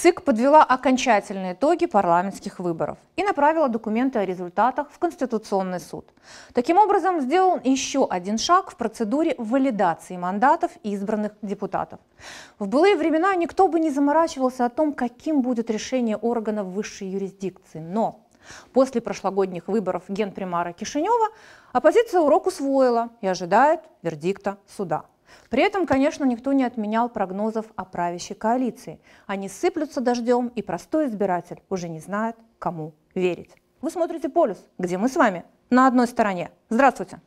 ЦИК подвела окончательные итоги парламентских выборов и направила документы о результатах в Конституционный суд. Таким образом, сделан еще один шаг в процедуре валидации мандатов избранных депутатов. В былые времена никто бы не заморачивался о том, каким будет решение органов высшей юрисдикции. Но после прошлогодних выборов генпримара Кишинева оппозиция урок усвоила и ожидает вердикта суда. При этом, конечно, никто не отменял прогнозов о правящей коалиции. Они сыплются дождем, и простой избиратель уже не знает, кому верить. Вы смотрите «Полюс», где мы с вами на одной стороне. Здравствуйте!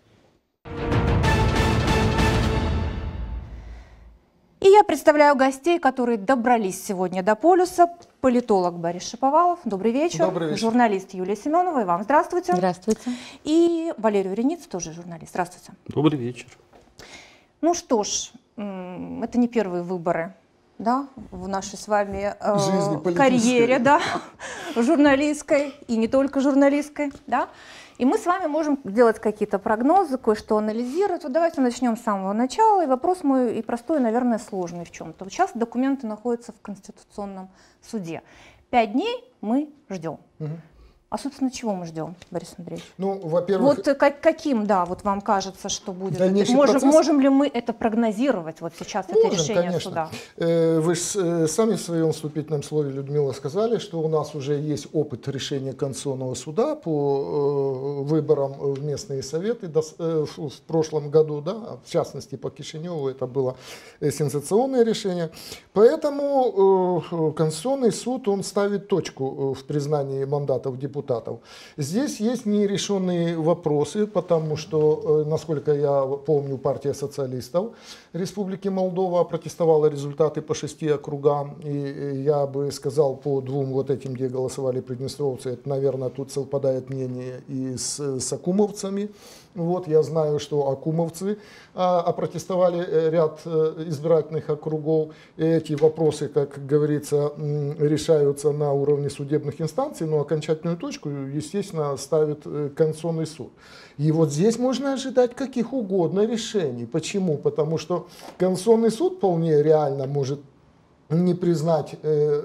И я представляю гостей, которые добрались сегодня до «Полюса». Политолог Борис Шаповалов. Добрый вечер. Добрый вечер. Журналист Юлия Семенова. И вам здравствуйте. Здравствуйте. И Валерий Урениц, тоже журналист. Здравствуйте. Добрый вечер. Ну что ж, это не первые выборы, да, в нашей с вами карьере, да, журналистской и не только журналистской, да. И мы с вами можем делать какие-то прогнозы, кое-что анализировать. Вот давайте начнем с самого начала. И вопрос мой и простой, и, наверное, сложный в чем-то. Вот сейчас документы находятся в Конституционном суде. 5 дней мы ждем. А, собственно, чего мы ждем, Борис Андреевич? Ну, во-первых... Вот каким, да, вот вам кажется, что будет? Можем ли мы это прогнозировать, вот сейчас это решение конечно. суда? Вы же сами в своем вступительном слове, Людмила, сказали, что у нас уже есть опыт решения Конституционного суда по выборам в местные советы в прошлом году, да, в частности по Кишиневу это было сенсационное решение. Поэтому Конституционный суд, он ставит точку в признании мандатов депутатов. Здесь есть нерешенные вопросы, потому что, насколько я помню, партия социалистов Республики Молдова протестовала результаты по 6 округам. И я бы сказал, по 2 вот этим, где голосовали приднестровцы, это, наверное, тут совпадает мнение и с акумовцами. Вот, я знаю, что акумовцы опротестовали ряд избирательных округов. И эти вопросы, как говорится, решаются на уровне судебных инстанций, но окончательную точку, естественно, ставит Конституционный суд. И вот здесь можно ожидать каких угодно решений. Почему? Потому что Конституционный суд вполне реально может не признать,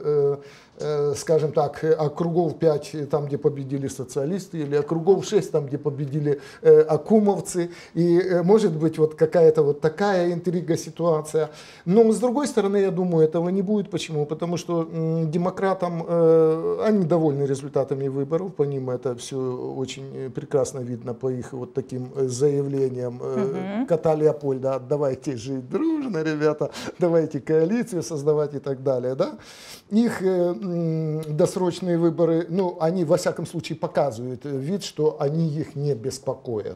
скажем так, округов 5, там, где победили социалисты, или округов 6, там, где победили акумовцы. И может быть вот какая-то вот такая интрига, ситуация. Но с другой стороны, я думаю, этого не будет. Почему? Потому что демократам, они довольны результатами выборов, по ним это все очень прекрасно видно по их вот таким заявлениям. Кота Леопольда, давайте жить дружно, ребята, давайте коалицию создавать и так далее. Да? Их досрочные выборы, ну, они во всяком случае показывают вид, что они их не беспокоят.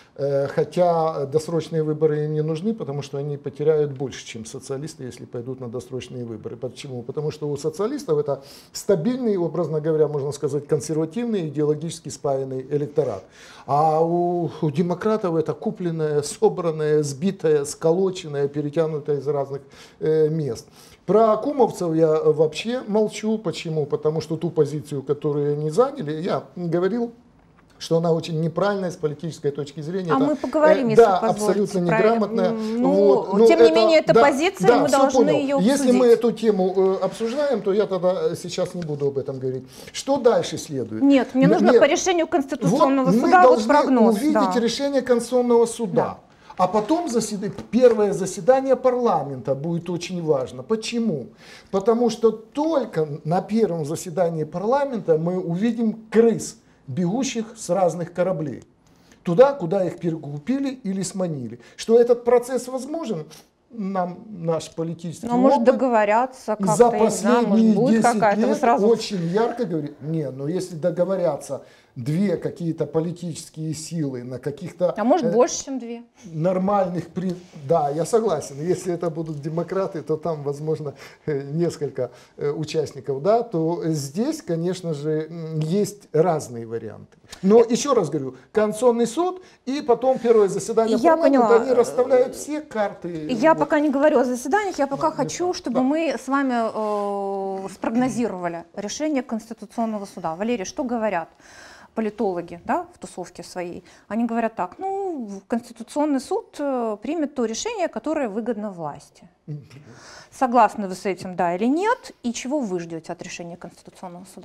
Хотя досрочные выборы им не нужны, потому что они потеряют больше, чем социалисты, если пойдут на досрочные выборы. Почему? Потому что у социалистов это стабильный, образно говоря, можно сказать, консервативный, идеологически спаянный электорат. А у демократов это купленное, собранное, сбитое, сколоченное, перетянутое из разных мест. Про акумовцев я вообще молчу. Почему? Потому что ту позицию, которую они заняли, я говорил, что она очень неправильная с политической точки зрения. А это, мы поговорим, если да, позволите, абсолютно неграмотная. Ну, тем не менее, это позиция, да, мы должны понял. ее обсудить. Если мы эту тему обсуждаем, то я тогда сейчас не буду об этом говорить. Что дальше следует? Нет, мне нужно по решению Конституционного вот суда мы прогноз. Увидеть решение Конституционного суда. Да. А потом первое заседание парламента будет очень важно. Почему? Потому что только на первом заседании парламента мы увидим крыс, бегущих с разных кораблей. Туда, куда их перекупили или сманили. Что этот процесс возможен, нам наш политический опыт может договорятся как-то, за последние 10 лет сразу... очень ярко говорит, но если договорятся две какие-то политические силы на каких-то... А может больше, чем 2. Нормальных... Да, я согласен. Если это будут демократы, то там, возможно, несколько участников, да, то здесь, конечно же, есть разные варианты. Но еще раз говорю, Конституционный суд и потом первое заседание парламента, они расставляют все карты. Я пока не говорю о заседаниях, я пока хочу, чтобы мы с вами спрогнозировали решение Конституционного суда. Валерий, что говорят? политологи, да, в тусовке своей, они говорят так: ну, Конституционный суд примет то решение, которое выгодно власти. Согласны вы с этим, да или нет? И чего вы ждете от решения Конституционного суда?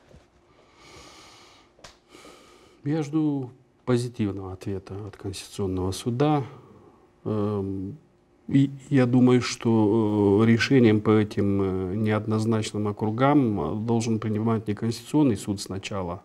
Я жду позитивного ответа от Конституционного суда. И я думаю, что решением по этим неоднозначным округам должен принимать не Конституционный суд сначала,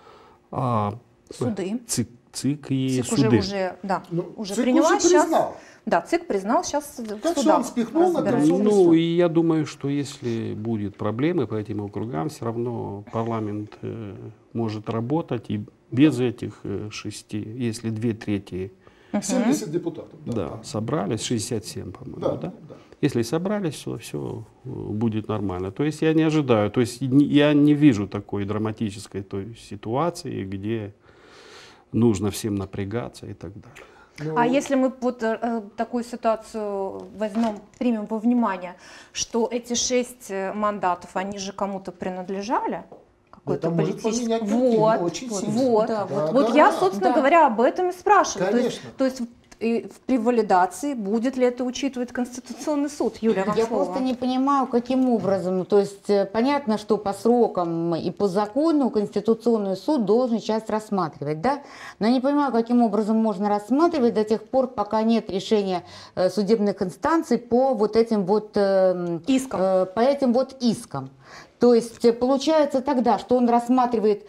а суды. ЦИК и ЦИК суды. Уже ЦИК приняла. уже признал. Да, ЦИК признал, сейчас в Так что судах он спихнул на разбирается. Конституционный Ну, суд. и я думаю, что если будет проблемы по этим округам, все равно парламент может работать и без этих 6, если 2/3 70 депутатов. да, собрались, 67, по-моему, Да, да? да. Если собрались, то все будет нормально. То есть я не ожидаю, то есть я не вижу такой драматической той ситуации, где нужно всем напрягаться и так далее. Ну, А если мы вот такую ситуацию примем во внимание, что эти 6 мандатов, они же кому-то принадлежали? Какой-то это может политический. поменять картину Вот, очень вот, сильно. вот. Да, Вот да, я, да. собственно Да. говоря, об этом и спрашиваю. Конечно. То есть при валидации будет ли это учитывать Конституционный суд? Юлия, вам Я слово. просто не понимаю, каким образом. То есть понятно, что по срокам и по закону Конституционный суд должен сейчас рассматривать, да? Но я не понимаю, каким образом можно рассматривать до тех пор, пока нет решения судебных инстанций по вот этим вот Искам. по этим вот искам. То есть получается тогда, что он рассматривает,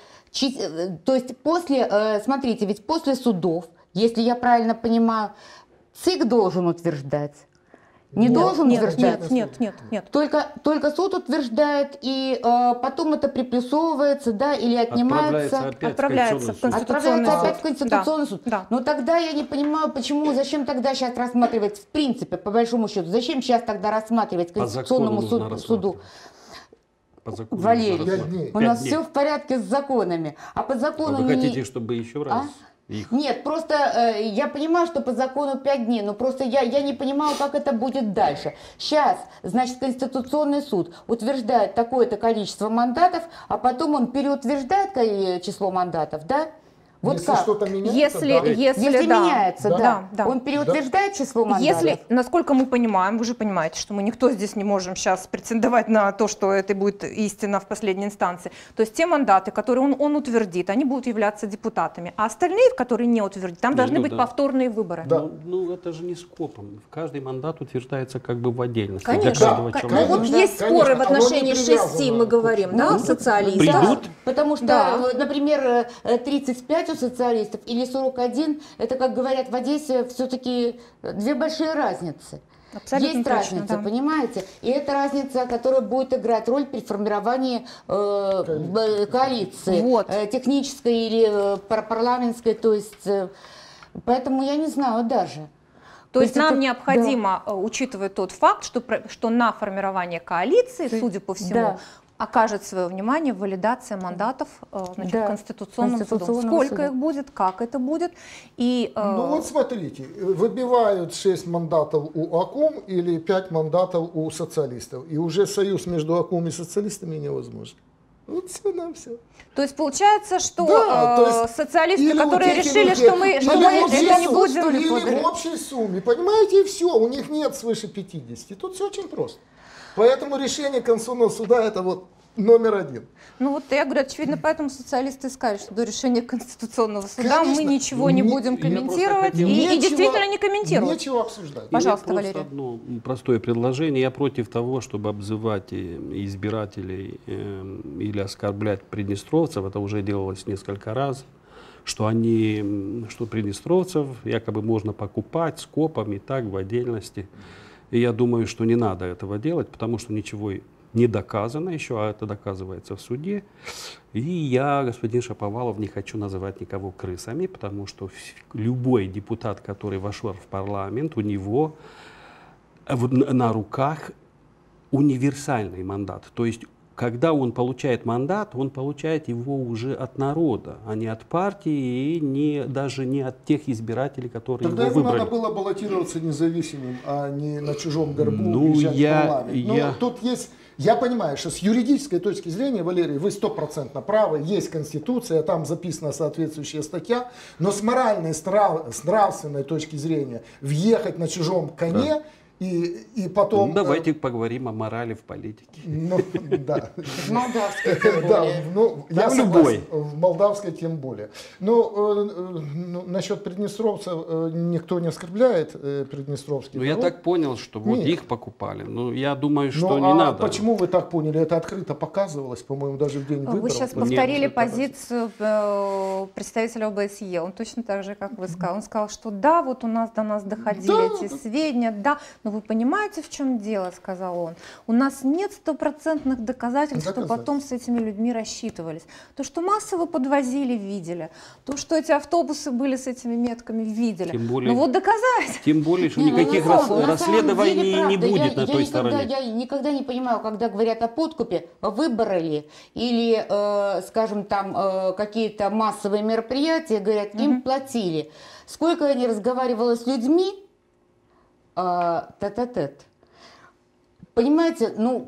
то есть после, смотрите, ведь после судов, если я правильно понимаю, ЦИК должен утверждать. Не должен утверждать? Нет. Только суд утверждает, и потом это приплюсовывается, да, или отнимается. Отправляется в Конституционный Отправляется суд. опять в Конституционный суд. Да. Но тогда я не понимаю, зачем тогда сейчас рассматривать, в принципе, по большому счету, зачем сейчас тогда рассматривать По Конституционному закону нужно суду? По закону Валерий, нужно 5 дней. у нас 5 дней. все в порядке с законами. А по А закону вы не- хотите, чтобы еще раз их? Нет, просто я понимаю, что по закону 5 дней, но просто я не понимаю, как это будет дальше. Сейчас, значит, Конституционный суд утверждает такое-то количество мандатов, а потом он переутверждает число мандатов, да? Вот если как? что-то меняется, Если да. меняется, да. Да. Он переутверждает число мандатов? Если, насколько мы понимаем, вы же понимаете, что мы никто здесь не можем сейчас претендовать на то, что это будет истина в последней инстанции. То есть те мандаты, которые он утвердит, они будут являться депутатами. А остальные, которые не утвердит, там должны быть повторные выборы. Да. Ну, это же не скопом. Каждый мандат утверждается как бы в отдельности Конечно. для каждого Да, человека. Ну вот Конечно, есть конечно. споры в Оно не отношении привязано 6, мы говорим, к- да, Ну, социалистов. Придут. Потому что, Да. например, 35 у социалистов или 41, это, как говорят в Одессе, все-таки две большие разницы. Абсолютно Есть точно, разница, да. понимаете? И это разница, которая будет играть роль при формировании коалиции, Вот. технической или парламентской. То есть, поэтому я не знаю даже. То есть нам это- необходимо, учитывая тот факт, что на формирование коалиции, судя по всему, Да. окажет свое внимание валидация мандатов значит, Да. Конституционным судом. Конституционного Сколько суда. их будет, как это будет. И, Ну вот смотрите, выбивают 6 мандатов у АКОМ или 5 мандатов у социалистов. И уже союз между АКОМ и социалистами невозможен. Вот все нам все. то есть получается, что Да, то есть социалисты, или которые вот эти решили, люди, что мы или это в общей не сумме, будем... или в общей сумме, понимаете, и все, у них нет свыше 50. Тут все очень просто. Поэтому решение Конституционного суда это вот номер 1. Ну вот я говорю, очевидно, поэтому социалисты сказали, что до решения Конституционного суда мы Конечно. ничего не Не- будем я просто комментировать хотел- и Нечего- действительно не комментировать. Нечего обсуждать. Пожалуйста, Просто Валерий. одно простое предложение. Я против того, чтобы обзывать избирателей или оскорблять приднестровцев. Это уже делалось несколько раз. Что приднестровцев якобы можно покупать скопом и так в отдельности. И я думаю, что не надо этого делать, потому что ничего не доказано еще, а это доказывается в суде. И я, господин Шаповалов, не хочу называть никого крысами, потому что любой депутат, который вошел в парламент, у него на руках универсальный мандат. То есть, когда он получает мандат, он получает его уже от народа, а не от партии и даже не от тех избирателей, которые Тогда его ему выбрали. надо было баллотироваться независимым, а не на чужом горбу Ну, уезжать в парламент. я- Тут есть Я понимаю, что с юридической точки зрения, Валерий, вы 100% правы, есть Конституция, там записана соответствующая статья, но с моральной, с нравственной точки зрения въехать на чужом коне и потом... Ну, давайте поговорим о морали в политике. Ну, да. В молдавской тем Да, более. ну, я в согласен, любой. в молдавской тем более. Но насчет приднестровцев никто не оскорбляет приднестровский Ну, я народ. так понял, что вот Нет. их покупали. Ну, я думаю, Ну, что не а надо. почему вы так поняли? Это открыто показывалось, по-моему, даже в день выборов. Вы сейчас Нет, повторили это позицию представителя ОБСЕ. Он точно так же, как вы сказали. Он сказал, что да, вот у нас до нас доходили эти сведения, да, но вы понимаете, в чем дело, сказал он. У нас нет стопроцентных доказательств, что потом с этими людьми рассчитывались. То, что массово подвозили, видели. То, что эти автобусы были с этими метками, видели. Тем более- Ну вот доказать. Тем более, что Не, ну, никаких на самом расследований деле, не правда, будет на той стороне. Я никогда не понимаю, когда говорят о подкупе, выборы ли, или, скажем, там какие-то массовые мероприятия, говорят, им платили. Сколько я не разговаривала с людьми, тет-а-тет. Понимаете, ну,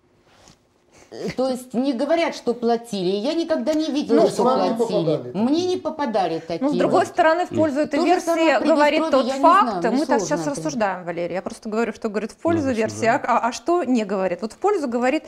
то есть не говорят, что платили. Я никогда не видела, Ну, что с вами не платили. попадали. Мне не попадали такие. Ну, с другой стороны, в пользу этой То же самое версии в говорит Приднестровье, тот я не факт, знаю, мне мы так сейчас сложно это. рассуждаем, Валерий, я просто говорю, что говорит в пользу Ну, версии, рассуждаем. а что не говорит. Вот в пользу говорит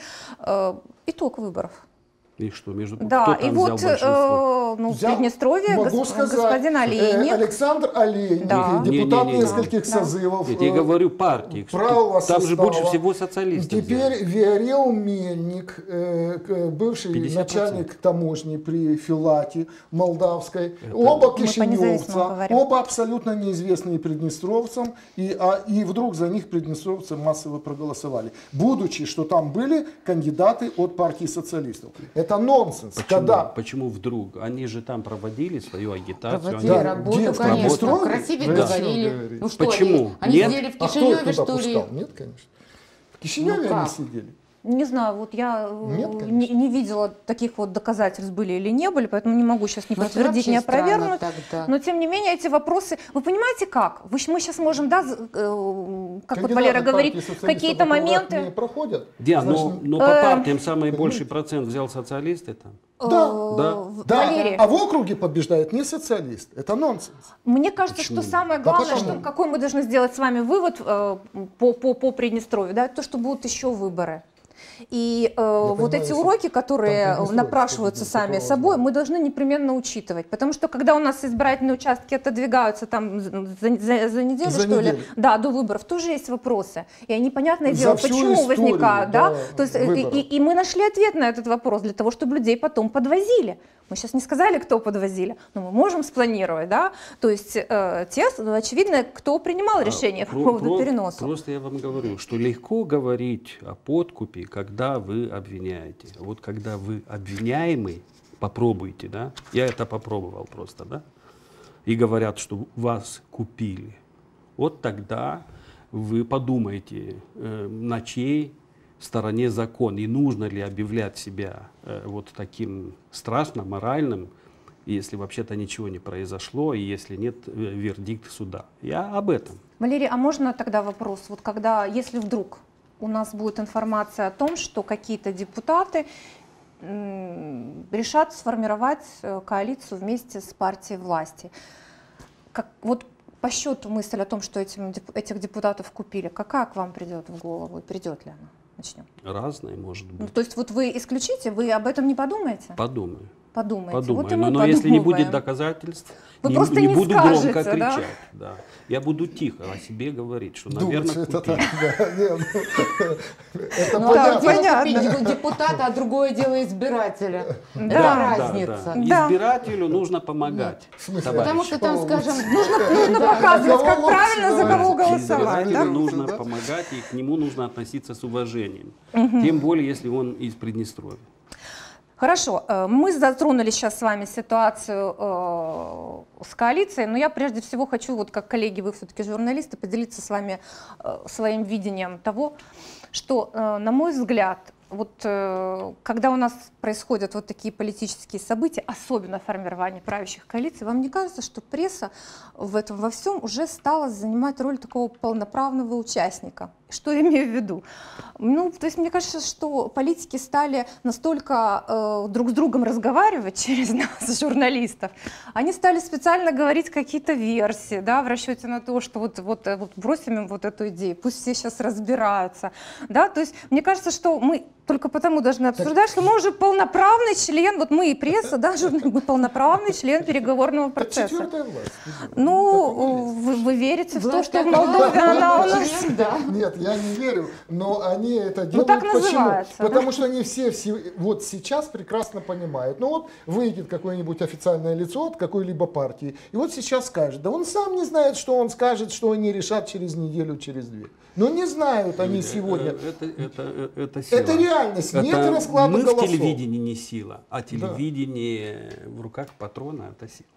итог выборов. И что, между Да, кто и там вот взял большинство? ну, в Взял, Приднестровье могу сказать, господин Олейник. Александр Олейник, Да. депутат Не-не-не. нескольких Да. созывов. Нет, я говорю партии. правого Там же состава. больше всего социалистов. Теперь взяли. Виорел Мельник, бывший 50%. начальник таможни при Филате молдавской, оба по независимому кишиневца, говорим. оба абсолютно неизвестные приднестровцам, и вдруг за них приднестровцы массово проголосовали, будучи, что там были кандидаты от партии социалистов. Это нонсенс. Почему вдруг? Они же там проводили свою агитацию. Проводили Да, работу, где, в конечно. Приднестровье? Красивее Вы о чем говорили. говорите? Ну что, Почему? они Нет? сидели в А кто Кишиневе, их туда что ли? пускал? Нет, конечно. В Кишиневе Ну они как? сидели. Не знаю, вот я Нет, конечно. не видела таких вот доказательств, были или не были, поэтому не могу сейчас ни Ну, это подтвердить, ни вообще странно опровергнуть. тогда. Но тем не менее эти вопросы, вы понимаете как? Мы сейчас можем, да, как вот Кандидаты Валера партии говорит, социалистов какие-то округах моменты. не проходят. Да, Значит, но по партиям самый больший процент взял социалисты там. Да, Да. Да, Валерий, а в округе побеждает не социалист. Это нонсенс. мне кажется, Почему? что самое Да главное, потому- что, какой мы должны сделать с вами вывод по Приднестровью, да, то, что будут еще выборы. И вот понимаю, эти если уроки, там которые Приднестровье напрашиваются победит, сами такого собой, знаю. мы должны непременно учитывать. Потому что когда у нас избирательные участки отодвигаются там за неделю, За что ли, неделю. да, до выборов, тоже есть вопросы. И они, понятное За дело, всю почему историю, возникают, да? да, То есть, выборов. и мы нашли ответ на этот вопрос для того, чтобы людей потом подвозили. Мы сейчас не сказали, кто подвозили, но мы можем спланировать, да? То есть те, очевидно, кто принимал решение по поводу переноса. Просто я вам говорю, что легко говорить о подкупе, когда вы обвиняете. Вот когда вы обвиняемый, попробуйте, да? Я это попробовал просто, да? И говорят, что вас купили. Вот тогда вы подумайте, на чьей стороне закон, и нужно ли объявлять себя вот таким страшно моральным, если вообще-то ничего не произошло, и если нет вердикта суда. Я об этом. Валерий, а можно тогда вопрос? Вот когда, если вдруг у нас будет информация о том, что какие-то депутаты решат сформировать коалицию вместе с партией власти, вот по счету мысль о том, что этих депутатов купили, какая к вам придет в голову и придет ли она? Начнем. Разное может быть. Ну, то есть вот вы исключите, вы об этом не подумаете? Подумаю. Подумайте. Подумаю. Вот и мы Но если не будет подумываем. доказательств, Вы не, просто не не буду скажете, громко да? кричать. Да. Я буду тихо о себе говорить, что, наверное, Думать, это купили. так, да, не, ну, это Ну, Да, одно понятно. дело купить депутата, а другое дело избирателя. Да, Это Да, разница. Да. Избирателю нужно помогать. В смысле? товарищ. Потому что там, скажем, Нужно Да, показывать, как кого правильно за лучше, кого да. голосовать. Избирателю Да? нужно Да. помогать, и к нему нужно относиться с уважением. Тем более, если он из Приднестровья. Хорошо, мы затронули сейчас с вами ситуацию с коалицией, но я прежде всего хочу, вот как коллеги, вы все-таки журналисты, поделиться с вами своим видением того, что, на мой взгляд, вот когда у нас происходят вот такие политические события, особенно формирование правящих коалиций, вам не кажется, что пресса в этом во всем уже стала занимать роль такого полноправного участника? Что я имею в виду? Ну, то есть мне кажется, что политики стали настолько друг с другом разговаривать через нас, журналистов, они стали специально говорить какие-то версии, да, в расчете на то, что вот бросим им вот эту идею, пусть все сейчас разбираются, да, то есть мне кажется, что мы только потому должны обсуждать, что мы уже полноправный член, вот мы и пресса, да, мы полноправный член переговорного процесса. Четвертая власть. Ну, вы верите в то, что в Молдове она у нас... Нет, я не верю, но они это делают. Ну, так почему? называется, Потому да? что они все вот сейчас прекрасно понимают. Ну вот выйдет какое-нибудь официальное лицо от какой-либо партии, и вот сейчас скажет, да он сам не знает, что он скажет, что они решат через неделю, через две. Но не знают они сегодня. Это сила. Это реальность, нет расклада мы голосов. в телевидении не сила, а телевидение в руках патрона – это сила.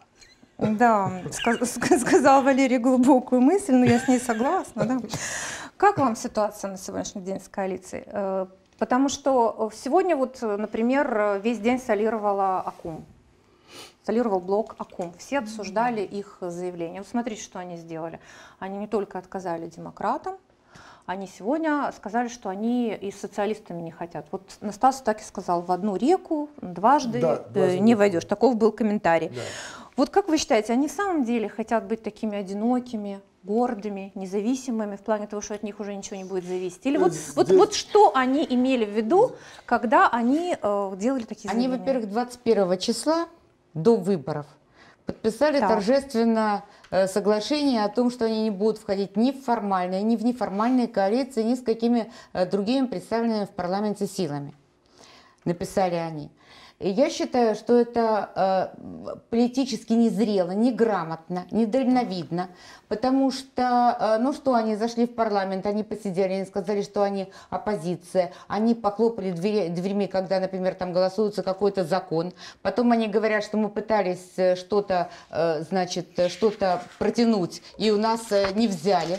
Да, сказал Валерий глубокую мысль, но я с ней согласна. Да. Как вам ситуация на сегодняшний день с коалицией? Потому что сегодня, вот, например, весь день солировала АКУМ. Солировал блок АКУМ. Все обсуждали их заявление. Вот смотрите, что они сделали. Они не только отказали демократам, они сегодня сказали, что они и с социалистами не хотят. Вот Настас так и сказал, в одну реку дважды не войдешь. Таков был комментарий. Да. Вот как вы считаете, они в самом деле хотят быть такими одинокими, гордыми, независимыми в плане того, что от них уже ничего не будет зависеть? Или вот что они имели в виду, когда они делали такие заявления? Они, во-первых, 21 числа до выборов подписали торжественно соглашение о том, что они не будут входить ни в формальные, ни в неформальные коалиции, ни с какими другими представленными в парламенте силами. Написали они. И я считаю, что это политически незрело, неграмотно, недальновидно, потому что, ну что, они зашли в парламент, они посидели, они сказали, что они оппозиция, они похлопали дверьми, когда, например, там голосуется какой-то закон, потом они говорят, что мы пытались что-то, значит, что-то протянуть, и у нас не взяли.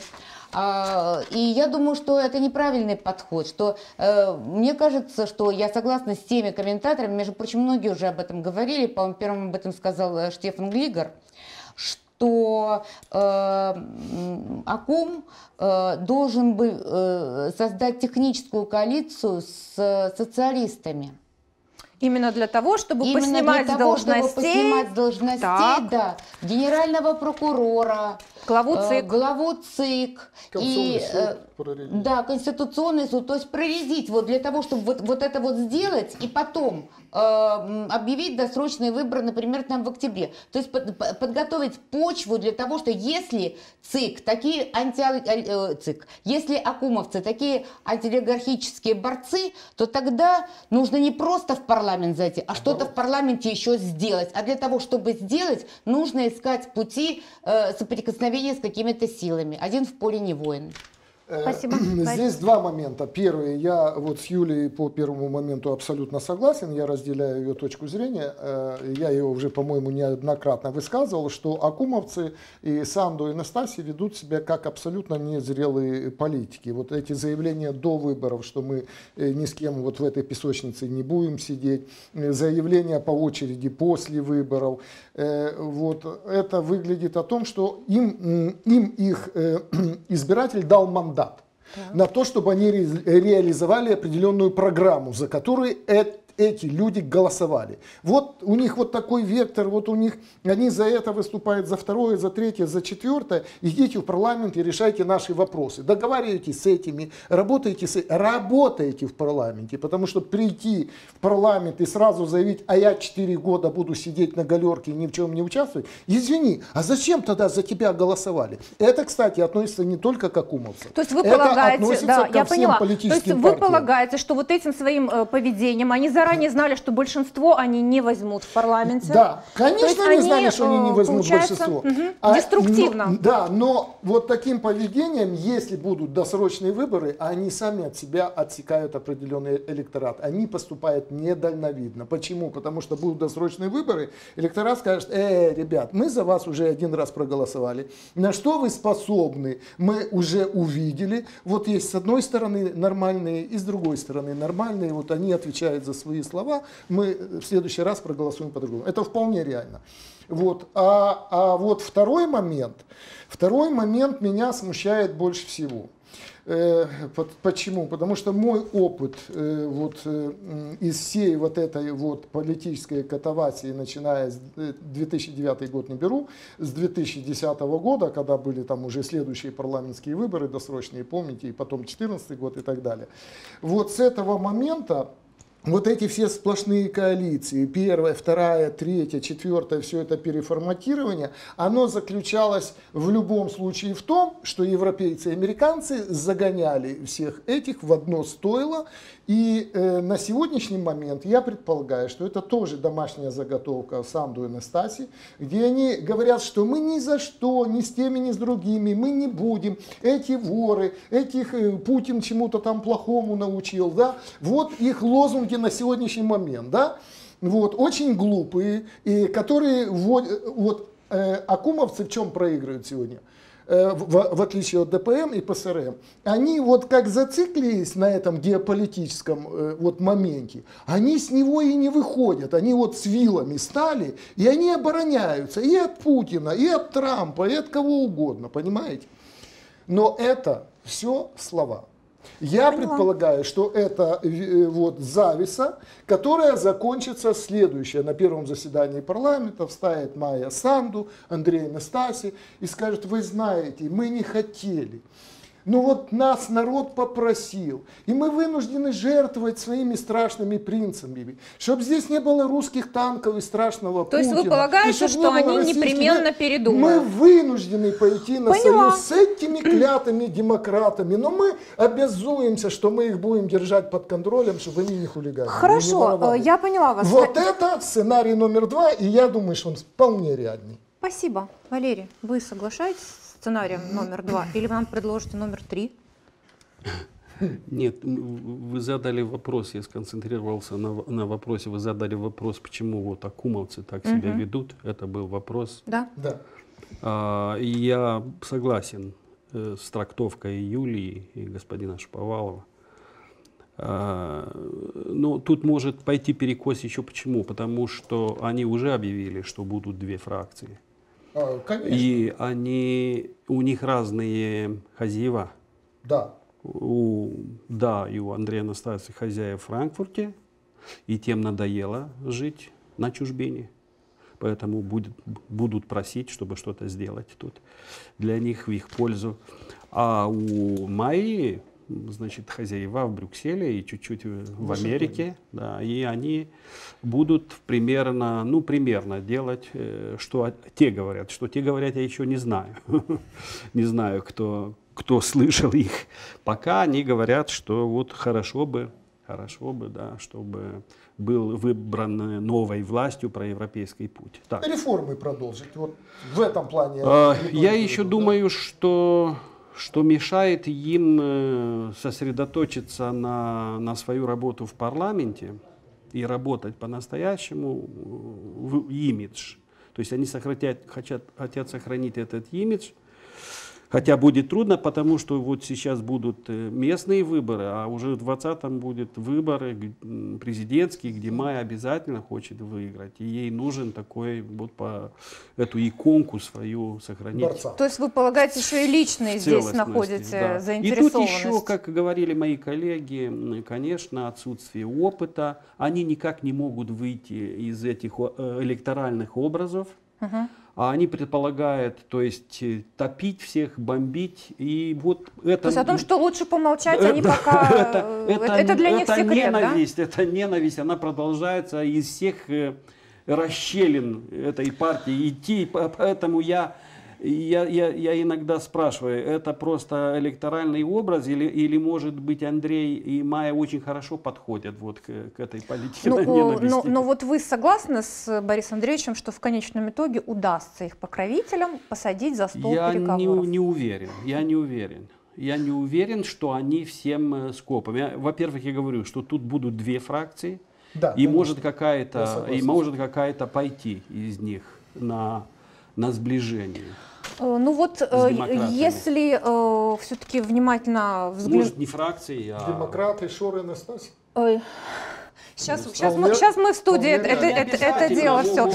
И я думаю, что это неправильный подход, что мне кажется, что я согласна с теми комментаторами, между прочим, многие уже об этом говорили, по-моему, первым об этом сказал Штефан Глигор, что АКУМ должен был создать техническую коалицию с социалистами. Именно для того, чтобы поснимать с должностей, да, генерального прокурора, главу ЦИК и да, Конституционный суд, то есть проредить вот для того, чтобы вот это вот сделать и потом объявить досрочные выборы, например, там в октябре. То есть подготовить почву для того, что если ЦИК, если акумовцы такие антиолигархические борцы, то тогда нужно не просто в парламент зайти, а что-то в парламенте еще сделать. А для того, чтобы сделать, нужно искать пути соприкосновения с какими-то силами. Один в поле не воин. Спасибо. Здесь два момента. Первый, я вот с Юлией по первому моменту абсолютно согласен, я разделяю ее точку зрения, я ее уже, по-моему, неоднократно высказывал, что акумовцы и Санду, и Настасья ведут себя как абсолютно незрелые политики. Вот эти заявления до выборов, что мы ни с кем вот в этой песочнице не будем сидеть, заявления по очереди после выборов, вот это выглядит о том, что им их избиратель дал мандат на то, чтобы они реализовали определенную программу, за которую эти люди голосовали. Вот у них вот такой вектор, вот у них, они за это выступают, за второе, за третье, за четвертое. Идите в парламент и решайте наши вопросы. Договаривайтесь с этими, работайте в парламенте, потому что прийти в парламент и сразу заявить, а я 4 года буду сидеть на галерке и ни в чем не участвовать, извини, а зачем тогда за тебя голосовали? Это, кстати, относится не только к акумовцам. То есть вы полагаете, да, я поняла, то есть вы полагаете, что вот этим своим поведением они заранее знали, что большинство они не возьмут в парламенте. Да, конечно, есть они они, знали, что они не возьмут получается, большинство. деструктивно. Да, но вот таким поведением, если будут досрочные выборы, они сами от себя отсекают определенный электорат. Они поступают недальновидно. Почему? Потому что будут досрочные выборы, электорат скажет: ребят, мы за вас уже один раз проголосовали. На что вы способны, мы уже увидели. Вот есть с одной стороны нормальные и с другой стороны нормальные. Вот они отвечают за свои слова. Мы в следующий раз проголосуем по-другому. Это вполне реально. Вот. А вот второй момент меня смущает больше всего. Почему? Потому что мой опыт из всей вот этой вот политической катавасии, начиная с 2009 год не беру, с 2010 года, когда были там уже следующие парламентские выборы досрочные, помните, и потом 2014 год и так далее. Вот с этого момента вот эти все сплошные коалиции, первая, вторая, третья, четвертая, все это переформатирование, оно заключалось в любом случае в том, что европейцы и американцы загоняли всех этих в одно стойло. И на сегодняшний момент я предполагаю, что это тоже домашняя заготовка Санду и Настаси, где они говорят, что мы ни за что, ни с теми, ни с другими, мы не будем, эти воры, этих Путин чему-то там плохому научил, да, вот их лозунги на сегодняшний момент, да, вот, очень глупые, и которые, акумовцы в чем проигрывают сегодня? В отличие от ДПМ и ПСРМ, они вот как зациклились на этом геополитическом вот моменте, они с него и не выходят, они вот с вилами стали, и они обороняются и от Путина, и от Трампа, и от кого угодно, понимаете? Но это все слова. Я предполагаю, что это вот зависа, которая закончится следующее. На первом заседании парламента встанет Майя Санду, Андрей Настаси и скажет: вы знаете, мы не хотели. Ну вот нас народ попросил, и мы вынуждены жертвовать своими страшными принципами, чтобы здесь не было русских танков и страшного Путина. То есть вы полагаете, что они непременно передумают? Мы вынуждены пойти на союз с этими клятыми демократами, но мы обязуемся, что мы их будем держать под контролем, чтобы они не хулиганили. Хорошо, я поняла вас. Вот это сценарий номер 2, и я думаю, что он вполне реальный. Спасибо. Валерий, вы соглашаетесь с сценарием номер 2 или вы нам предложите номер 3? Нет, вы задали вопрос, я сконцентрировался на вопросе, вы задали вопрос, почему вот акумовцы так себя ведут, это был вопрос. Да. Да. И я согласен с трактовкой Юлии и господина Шаповалова. Но тут может пойти перекос еще почему? Потому что они уже объявили, что будут две фракции. Конечно. И у них разные хозяева. Да. И у Андрея Настасьева хозяев в Франкфурте, и тем надоело жить на чужбине. Поэтому будут просить, чтобы что-то сделать тут для них в их пользу. А у Майи, значит, хозяева в Брюсселе и чуть-чуть в Америке, да, и они будут примерно делать, что те говорят. Что те говорят, я еще не знаю. Не знаю, кто слышал их. Пока они говорят, что вот хорошо бы, да, чтобы был выбран новой властью проевропейский путь. Так. Реформы продолжить. Вот в этом плане. Я еще думаю, что мешает им сосредоточиться на свою работу в парламенте и работать по-настоящему в имидж. То есть они хотят сохранить этот имидж. Хотя будет трудно, потому что вот сейчас будут местные выборы, а уже в 2020-м будут выборы президентские, где Майя обязательно хочет выиграть. И ей нужен такой вот эту иконку свою сохранить. Борца. То есть вы полагаете, еще и личные здесь находите заинтересованность? И тут еще, как говорили мои коллеги, конечно, отсутствие опыта. Они никак не могут выйти из этих электоральных образов. А они предполагают, то есть топить всех, бомбить, и вот это... То есть о том, что лучше помолчать, они пока... Это для них секрет, ненависть, да? Это ненависть, она продолжается из всех расщелин этой партии идти, поэтому я Я иногда спрашиваю, это просто электоральный образ или может быть, Андрей и Майя очень хорошо подходят вот к этой политике ненависти? Но вот вы согласны с Борисом Андреевичем, что в конечном итоге удастся их покровителям посадить за стол переговоров? Я не уверен. Я не уверен, что они всем скопом. Во-первых, я говорю, что тут будут две фракции, Да, и конечно. может какая-то пойти из них на сближение. Ну вот, если все-таки внимательно взглянуть... Может, не фракции, а... Демократы, Шоры, Настасья. Сейчас мы в студии это дело все.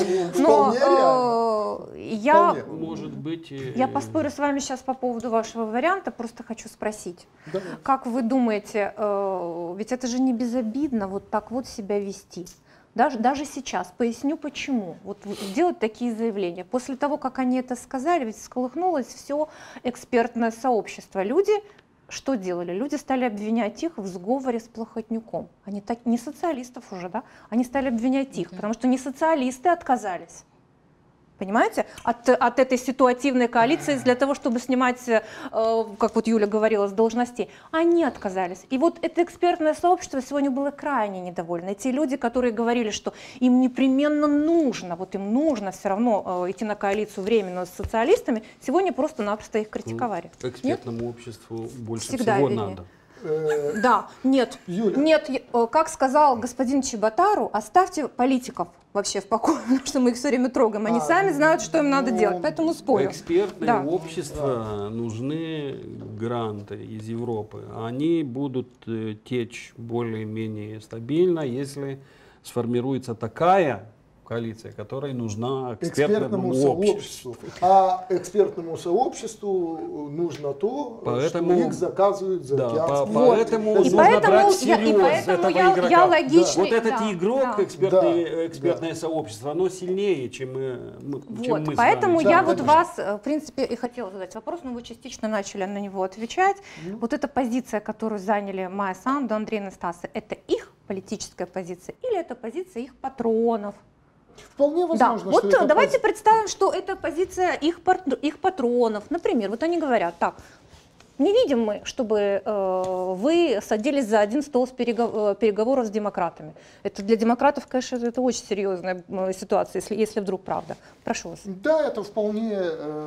Но Может быть... я поспорю с вами сейчас по поводу вашего варианта, просто хочу спросить. Да. Как вы думаете, ведь это же не безобидно вот так вот себя вести? Даже сейчас. Поясню почему. Вот делать такие заявления. После того, как они это сказали, ведь всколыхнулось все экспертное сообщество. Люди что делали? Люди стали обвинять их в сговоре с Плохотнюком. Они так, не социалистов уже, да? Они стали обвинять их, потому что не социалисты отказались. Понимаете, от этой ситуативной коалиции для того, чтобы снимать, как вот Юля говорила, с должностей. Они отказались. И вот это экспертное сообщество сегодня было крайне недовольно. Эти люди, которые говорили, что им непременно нужно, вот им нужно все равно идти на коалицию временно с социалистами, сегодня просто-напросто их критиковали. Экспертному обществу больше Всегда всего виднее. надо. Да, нет, Юля. нет, как сказал господин Чеботару, оставьте политиков вообще в покое, потому что мы их все время трогаем. Они сами знают, что им надо делать, поэтому спорю. Экспертное общество нужны гранты из Европы. Они будут течь более-менее стабильно, если сформируется такая коалиция, которая нужна экспертному обществу. А экспертному сообществу нужно то, Поэтому, что их заказывают заокеанские. Поэтому нужно брать всерьез этого игрока. Я логичный, Вот этот да, игрок, да. экспертное сообщество, оно сильнее, чем мы Поэтому с вами. я вот вас, в принципе, и хотела задать вопрос, но вы частично начали на него отвечать. Вот эта позиция, которую заняли Майя Санду, Андрей Настасов, это их политическая позиция или это позиция их патронов? Вполне возможно, да. что Вот это давайте представим, что это позиция их патронов. Например, вот они говорят, так, не видим мы, чтобы вы садились за один стол с переговоров с демократами. Это для демократов, конечно, это очень серьезная ситуация, если вдруг правда. Прошу вас. Да, это вполне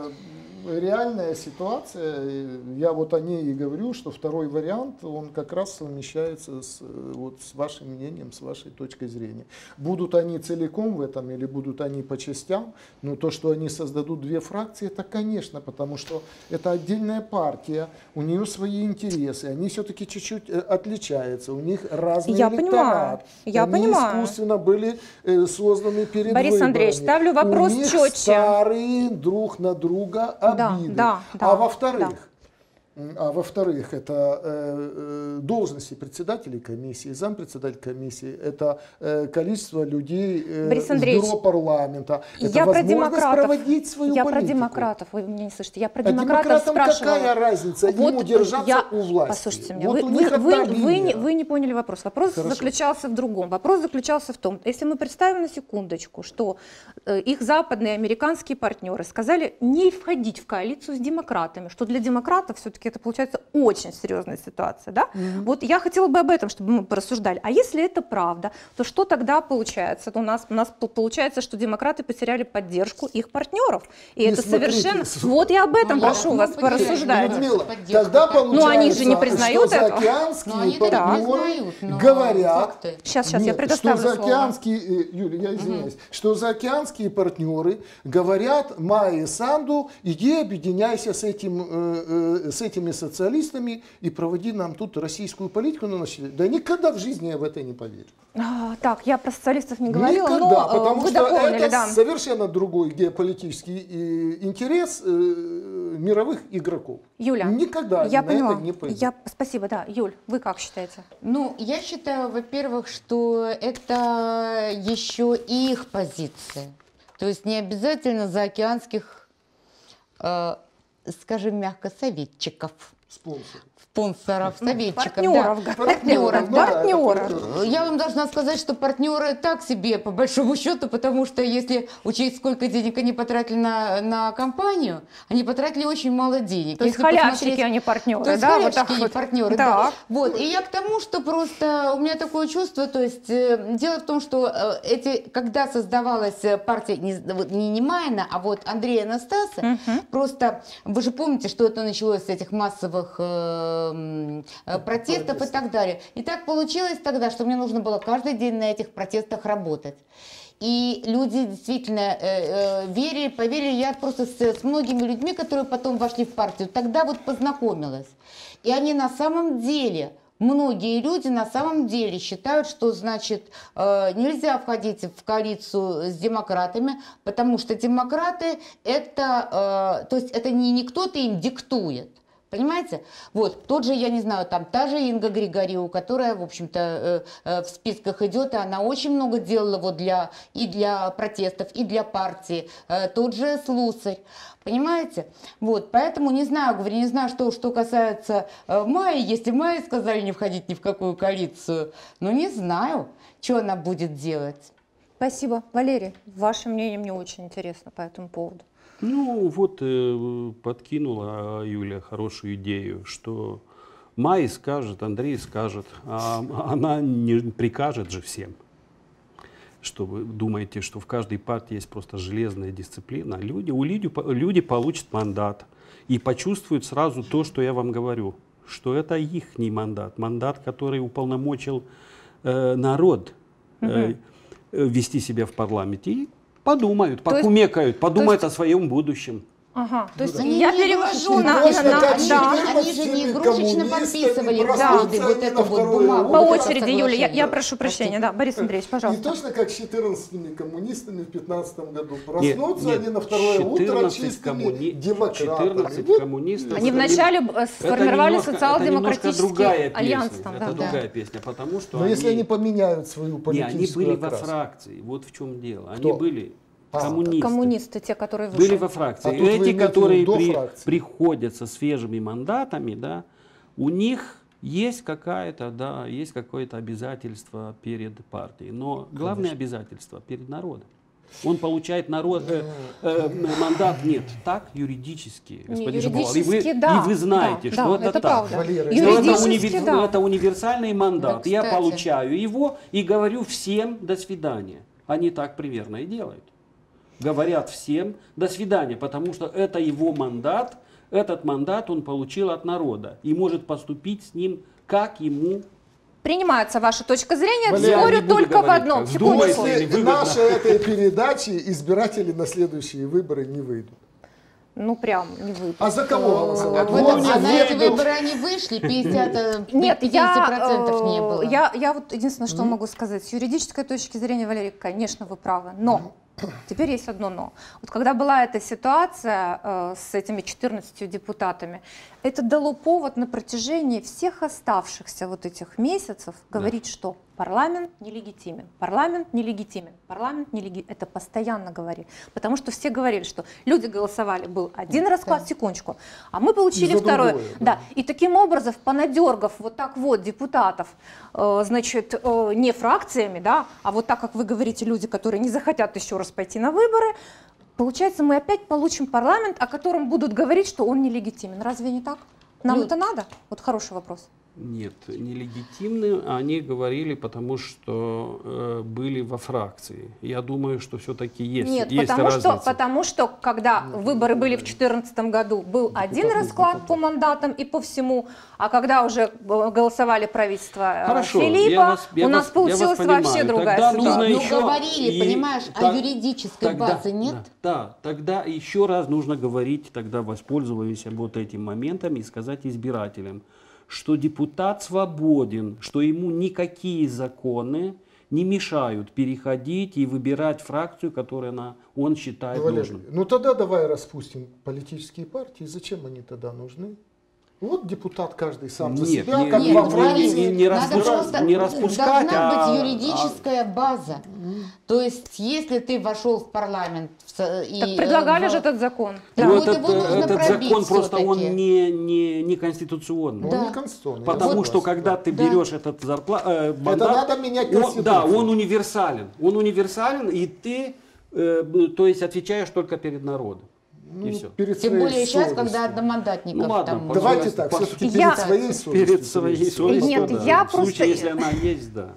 реальная ситуация. Я вот о ней и говорю, что второй вариант, он как раз совмещается с вашим мнением, с вашей точкой зрения. Будут они целиком в этом или будут они по частям, но то, что они создадут две фракции, это, конечно, потому что это отдельная партия, у нее свои интересы, они все-таки чуть-чуть отличаются, у них разный электорат. Я они понимаю. искусственно были созданы перед Борис выборами. Андреевич, ставлю вопрос у них четче. Старые друг на друга обиды. А во-вторых, это должности председателей комиссии, зампредседателя комиссии, это количество людей в бюро парламента, это возможность проводить свою политику. Про демократов, вы меня не слышите, я про демократов спрашивала. Какая разница, вот ему держаться у власти? Послушайте меня, вот вы не поняли вопрос. Вопрос заключался в другом. Вопрос заключался в том, если мы представим на секундочку, что их западные американские партнеры сказали не входить в коалицию с демократами, что для демократов все-таки это получается очень серьезная ситуация, да? Вот я хотела бы об этом, чтобы мы порассуждали. А если это правда, то что тогда получается? У нас получается, что демократы потеряли поддержку их партнеров. И это совершенно... Вот я об этом прошу вас порассуждать. Людмила, тогда получается, они же не признают что заокеанские партнеры говорят... Сейчас, я предоставлю слово. Юля, я извиняюсь. Что заокеанские партнеры говорят Майе Санду, иди объединяйся с этими социалистами и проводи нам тут российскую политику. Да никогда в жизни я в это не поверю. Так, я про социалистов не говорила, никогда, но потому вы что дополнили, это совершенно другой геополитический интерес мировых игроков. Юля, никогда я на поняла. это не пойду. Спасибо, да. Юль, вы как считаете? Ну, я считаю, во-первых, что это еще и их позиция. То есть не обязательно заокеанских, скажем мягко, советчиков. спонсоров, советчиков. Партнеров, да. партнеров, Ну да, партнеров. Я вам должна сказать, что партнеры так себе, по большому счету, потому что если учесть, сколько денег они потратили на компанию, они потратили очень мало денег. То есть Если халявщики, посмотреть- они партнеры, То есть да? Вот халявщики, так они вот. партнеры, да. Так. Вот. И я к тому, что просто у меня такое чувство, то есть дело в том, что когда создавалась партия не Немаина, а вот Андрея Анастаса, просто вы же помните, что это началось с этих массовых протестов и так далее. И так получилось тогда, что мне нужно было каждый день на этих протестах работать. И люди действительно поверили. Я просто с многими людьми, которые потом вошли в партию, тогда вот познакомилась. И они на самом деле, многие люди на самом деле считают, что, значит, нельзя входить в коалицию с демократами, потому что демократы то есть это не кто-то им диктует. Понимаете? Вот, тот же, я не знаю, там та же Инга Григорьева, которая, в общем-то, в списках идет, и она очень много делала вот и для протестов, и для партии. Тот же Слусарь. Понимаете? Вот, поэтому не знаю, говорю, не знаю, что касается Майи, если Майе сказали не входить ни в какую коалицию, но не знаю, что она будет делать. Спасибо. Валерий, ваше мнение мне очень интересно по этому поводу. Ну, вот подкинула Юля хорошую идею, что Майя скажет, Андрей скажет, а она не прикажет же всем. Что вы думаете, что в каждой партии есть просто железная дисциплина? Люди получат мандат и почувствуют сразу то, что я вам говорю, что это их мандат, мандат, который уполномочил народ вести себя в парламенте. И подумают, покумекают, подумают о своем будущем. Ага, то есть Они я не перевожу игрушечные, на... они же не игрушечно подписывали каждый вот эту вот бумагу. По вот это очереди, Юля, я соглашение. прошу прощения, да, Борис Андреевич, Не пожалуйста. точно как с 14 коммунистами в 15 году. Проснутся Нет, они на второе утро 14 чистыми демократами. 14 Вот коммунистов. Они это вначале это сформировали немножко социал-демократический другая альянс. песня, Там, это да. другая песня, потому что Но если они поменяют свою не, политическую они были во окраску. фракции, вот в чем дело. Кто? Они были А, коммунисты. Коммунисты, те, которые Были вышли. во фракции. А тут вы Эти, имеете в которые виду до фракции? приходят со свежими мандатами, да, у них есть есть какое-то обязательство перед партией. Но главное обязательство перед народом. Он получает мандат, нет, так юридически, господин Жабалов. юридически, да, и вы знаете, да, что да, это так. правда. Валерий, Что Юридически, да. это универсальный мандат. Да, Я кстати. получаю его и говорю всем до свидания. Они так примерно и делают. Говорят всем до свидания, потому что это его мандат, этот мандат он получил от народа и может поступить с ним, как ему. Принимается ваша точка зрения, Валерий, спорю не буду только в говорить, одном. как Секундочку. думаете. После Выгодно. нашей этой передачи избиратели на следующие выборы не выйдут. Ну, прям не выйдут. А за кого голосовать? А на эти выйдут. выборы они вышли, 50% Нет, не было. я вот единственное, что могу сказать. С юридической точки зрения, Валерий, конечно, вы правы. Но теперь есть одно но. Вот когда была эта ситуация с этими 14 депутатами, это дало повод на протяжении всех оставшихся вот этих месяцев говорить, что парламент нелегитимен, парламент нелегитимен, парламент нелегитимен. Это постоянно говорили. Потому что все говорили, что люди голосовали, был один расклад, секундочку, а мы получили И за второй. другое, Да. И таким образом, понадергав вот так вот депутатов, значит, не фракциями, да, а вот так, как вы говорите, люди, которые не захотят еще раз пойти на выборы, получается, мы опять получим парламент, о котором будут говорить, что он нелегитимен. Разве не так? Нам Люд. это надо? Вот хороший вопрос. Нет, нелегитимны они говорили, потому что были во фракции. Я думаю, что все-таки есть, Нет, есть разница. потому что когда выборы были в 2014 году, был один расклад по мандатам и по всему, а когда уже голосовали правительство Хорошо, Филиппа, я у нас вас получилась понимаю. вообще другая Тогда ситуация. нужно Ну, еще говорили, понимаешь, а юридической базы нет? Да, тогда еще раз нужно говорить, тогда воспользовались вот этим моментом и сказать избирателям, что депутат свободен, что ему никакие законы не мешают переходить и выбирать фракцию, которую он считает Валерий, нужным. ну тогда давай распустим политические партии. Зачем они тогда нужны? Вот депутат каждый сам за Нет, себя, не- как не- во не- Франции. не Надо просто- не распускать, должна быть юридическая база. То есть, если ты вошел в парламент и Так предлагали же этот закон. Так Ну, вот его нужно этот пробить закон просто он всё-таки. не конституционный. Он Да. не конституционный. Потому я что согласен, когда да. ты Да. берешь этот мандат, надо менять он, Конституцию. да, он универсален. Он универсален, и ты то есть отвечаешь только перед народом. Ну, и все. перед Тем своей более сейчас, совестью. когда одномандатников Ну ладно, там... Давайте Пожалуйста, так, пожалуйста. все-таки Я- перед своей совестью. Перед своей совестью. Нет, да. я В случае, просто- если она есть, да.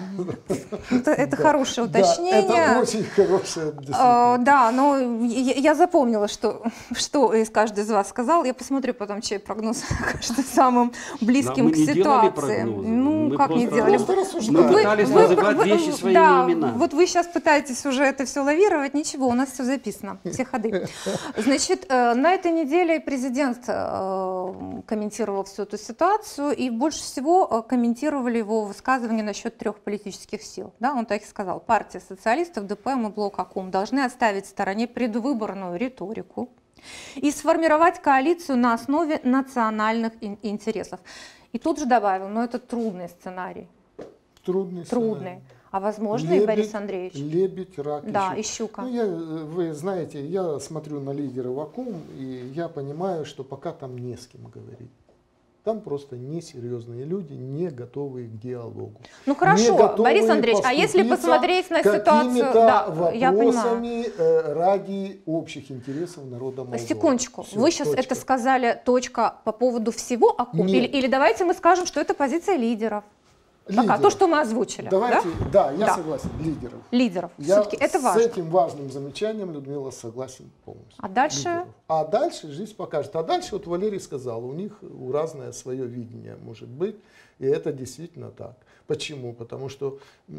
Это хорошее Да, уточнение. это очень хорошее. действительно. Да, но я запомнила, что из каждый из вас сказал. Я посмотрю потом, чей прогноз окажется самым близким Мы к не делали ситуации. прогнозы. Ну, Мы как не просто- делали? Просто Мы рассуждаем. пытались называть вещи своими да, именами. вот вы сейчас пытаетесь уже это все лавировать. Ничего, у нас все записано, все ходы. Значит, на этой неделе президент комментировал всю эту ситуацию, и больше всего комментировали его высказывания насчет 3 политических сил. Да, он так и сказал: партия социалистов, ДПМ и Блок АКУМ должны оставить в стороне предвыборную риторику и сформировать коалицию на основе национальных интересов. И тут же добавил: но это трудный сценарий. Трудный. Трудный. сценарий. А возможно, и Борис Лебедь, Андреевич. Лебедь, рак Да, и и щука. Ну, вы знаете, я смотрю на лидеров АКУМ, и я понимаю, что пока там не с кем говорить. Там просто несерьезные люди, не готовые к диалогу. Ну Не хорошо, готовые Борис Андреевич, а если поступиться посмотреть на ситуацию, какими-то да, я понимаю. вопросами ради общих интересов народа Молдовы. Секундочку, Всё, вы сейчас точка. это сказали точка по поводу всего АКУМ? Нет. Или давайте мы скажем, что это позиция лидеров? Пока, Лидеров. то, что мы озвучили. Давайте, да, я Да. согласен, лидеров. Лидеров. Я Все-таки это важно. с этим важным замечанием, Людмила, согласен полностью. А дальше? Лидеров. А дальше жизнь покажет. А дальше, вот Валерий сказал, у них разное свое видение может быть, и это действительно так. Почему? Потому что,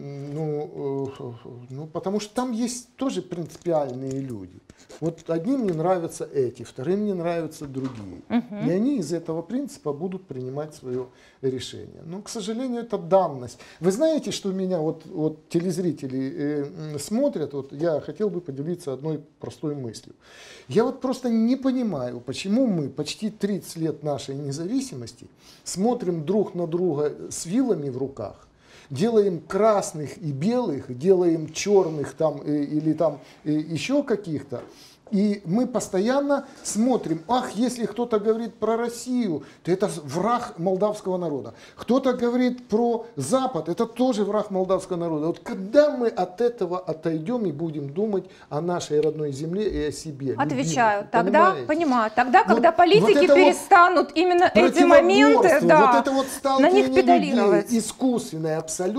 потому что там есть тоже принципиальные люди. Вот одним не нравятся эти, вторым не нравятся другие. И они из этого принципа будут принимать свое решение. Но, к сожалению, это данность. Вы знаете, что меня вот телезрители смотрят, вот я хотел бы поделиться одной простой мыслью. Я вот просто не понимаю, почему мы почти 30 лет нашей независимости смотрим друг на друга с вилами в руках, делаем красных и белых, делаем черных там или там еще каких-то. И мы постоянно смотрим, если кто-то говорит про Россию, то это враг молдавского народа. Кто-то говорит про Запад, это тоже враг молдавского народа. Вот когда мы от этого отойдем и будем думать о нашей родной земле и о себе? Отвечаю. любимых, Тогда, понимаете? понимаю, тогда, когда Вот политики это вот перестанут именно эти моменты, противоборство, да, вот это вот на них сталкивание педалировать. людей искусственное,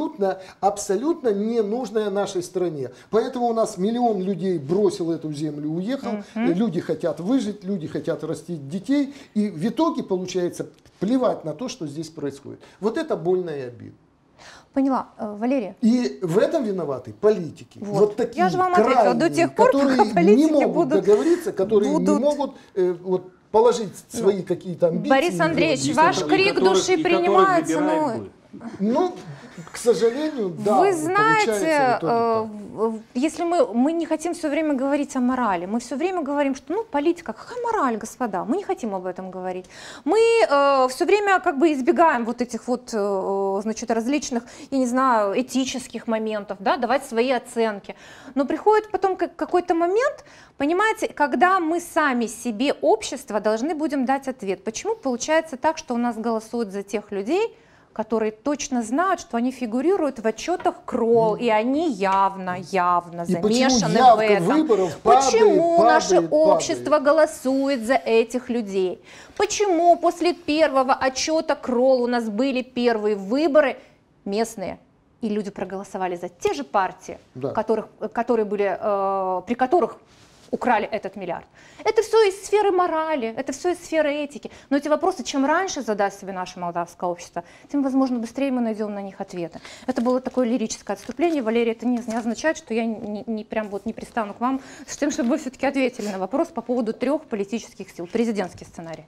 абсолютно не нужное нашей стране. Поэтому у нас миллион людей бросил эту землю, уехал. Люди хотят выжить, люди хотят растить детей. И в итоге получается плевать на то, что здесь происходит. Вот это больно и обидно. Поняла. Валерия. И в этом виноваты политики. Вот. такие Я же вам ответила, крайние, до тех пор, пока которые политики не могут будут- договориться, которые не будут- могут положить свои какие-то амбиции. Борис Андреевич, и ваш которые- крик души принимается, но... Ну, к сожалению, да. Вы получается знаете, в итоге так. если мы не хотим все время говорить о морали, мы все время говорим, что политика, какая мораль, господа, мы не хотим об этом говорить. Мы все время как бы избегаем вот этих вот, значит, различных, я не знаю, этических моментов, да, давать свои оценки. Но приходит потом какой-то момент, понимаете, когда мы сами себе, общество, должны будем дать ответ. Почему получается так, что у нас голосуют за тех людей, которые точно знают, что они фигурируют в отчетах КРОЛ, и они явно И замешаны почему в явка этом. выборов Почему наше падает? общество голосует за этих людей? Почему после первого отчета КРОЛ у нас были первые выборы местные, и люди проголосовали за те же партии, Да. которые были, при которых украли этот миллиард? Это все из сферы морали, это все из сферы этики. Но эти вопросы, чем раньше задаст себе наше молдавское общество, тем, возможно, быстрее мы найдем на них ответы. Это было такое лирическое отступление. Валерий, это не означает, что я не пристану к вам с тем, чтобы вы все-таки ответили на вопрос по поводу 3 политических сил. Президентский сценарий.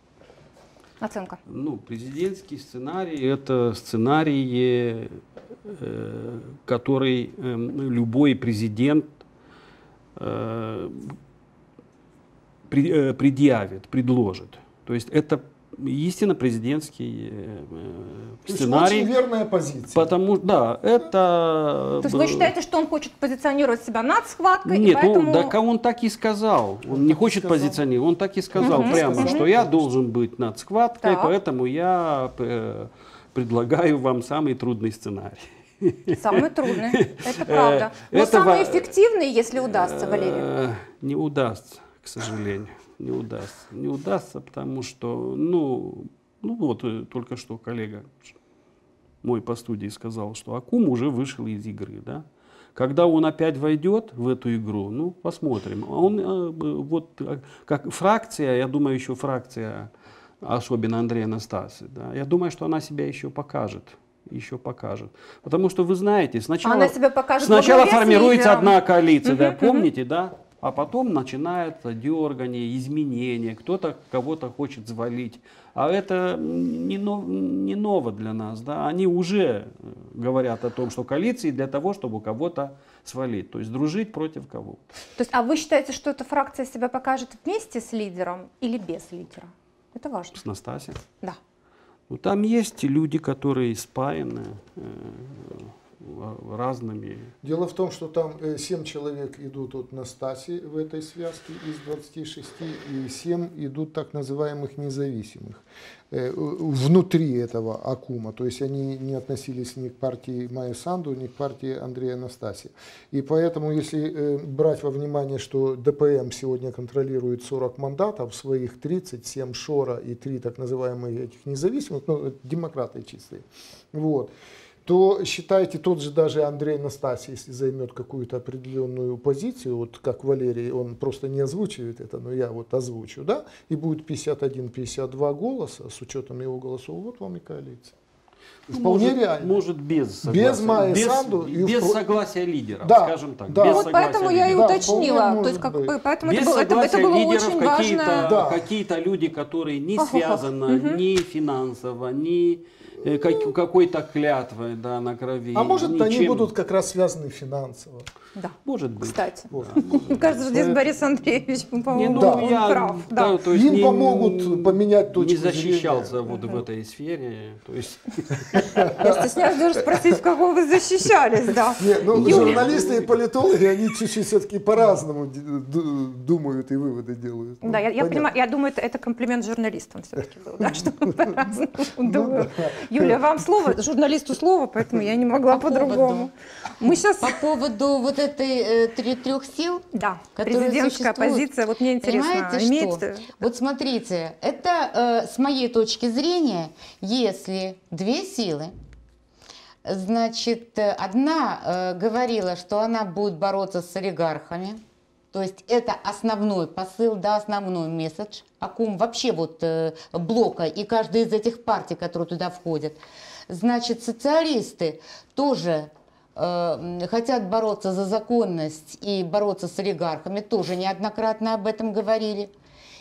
Оценка. Президентский сценарий – это сценарий, который любой президент предъявит, предложит. То есть это истинно президентский То есть сценарий. очень верная позиция. Потому, да, это... То есть вы считаете, что он хочет позиционировать себя над схваткой, и Нет, поэтому... ну, так он так и сказал. Он не так и хочет сказал. позиционировать. Он так и сказал прямо, сказал. что я должен быть над схваткой, Так. поэтому я предлагаю вам самый трудный сценарий. Самый трудный, это правда. Но этого- самый эффективный, если удастся, Валерий. Не удастся, к сожалению. Не удастся. Не удастся, потому что, ну вот только что коллега мой по студии сказал, что Акум уже вышел из игры, да? Когда он опять войдет в эту игру, ну, посмотрим. Он вот как фракция, я думаю, еще фракция, особенно Андрея Анастасии, да, я думаю, что она себя еще покажет. Потому что вы знаете, сначала, Она себя покажет сначала во главе с формируется лидером. одна коалиция, да, помните, да? А потом начинается дергание, изменения, кто-то кого-то хочет завалить. А это не ново для нас, да? Они уже говорят о том, что коалиции для того, чтобы кого-то свалить, то есть дружить против кого-то. То есть, а вы считаете, что эта фракция себя покажет вместе с лидером или без лидера? Это важно. С Настасьей. Да. Ну, там есть люди, которые спаяны разными. Дело в том, что там 7 человек идут от Настасьи в этой связке из 26, и 7 идут так называемых независимых внутри этого Акума. То есть они не относились ни к партии Майи Санду, ни к партии Андрея Анастасии. И поэтому, если брать во внимание, что ДПМ сегодня контролирует 40 мандатов, своих 37 Шора и 3 так называемых этих независимых, ну, демократы чистые, вот, то считайте, тот же даже Андрей Анастасий, если займет какую-то определенную позицию, вот как Валерий, он просто не озвучивает это, но я вот озвучу, да, и будет 51-52 голоса, с учетом его голосов, вот вам и коалиция. Вполне реально. Может без согласия. Без Майи Санду и без в- согласия лидеров, Да, скажем так. да. Без Вот согласия поэтому я и лидеров. Да, уточнила. вполне То есть, может быть. поэтому Без это было согласия очень лидеров важно. Да. какие-то люди, которые не Ох-ох-ох. связаны ни финансово, ни какой-то клятвой, да, на крови. А может, они ничем. будут как раз связаны финансово. Да. Может быть. Кстати. Вот. Мне кажется, здесь Борис Андреевич, Не, по-моему, ну, Да. он я, прав. Да. то есть Им помогут поменять точку не защищался зрения. вот в этой сфере. То есть, Я стесняюсь даже спросить, в каком вы защищались, да. Не, ну, Юля. журналисты и политологи, они чуть-чуть все-таки по-разному думают и выводы делают. Да, я Понятно. понимаю, я думаю, это комплимент журналистам все-таки был, да, что мы по-разному Ну думаем. Юля, вам слово, журналисту слово, поэтому я не могла По по-другому. Мы сейчас, По поводу вот этой трех сил, да, которые президентская существуют. позиция, вот мне интересно, Понимаете, имеет... что? Вот смотрите, это с моей точки зрения, если две силы, значит, одна говорила, что она будет бороться с олигархами, то есть это основной посыл, да, основной месседж, Акум вообще вот блока и каждая из этих партий, которые туда входят. Значит, социалисты тоже хотят бороться за законность и бороться с олигархами, тоже неоднократно об этом говорили.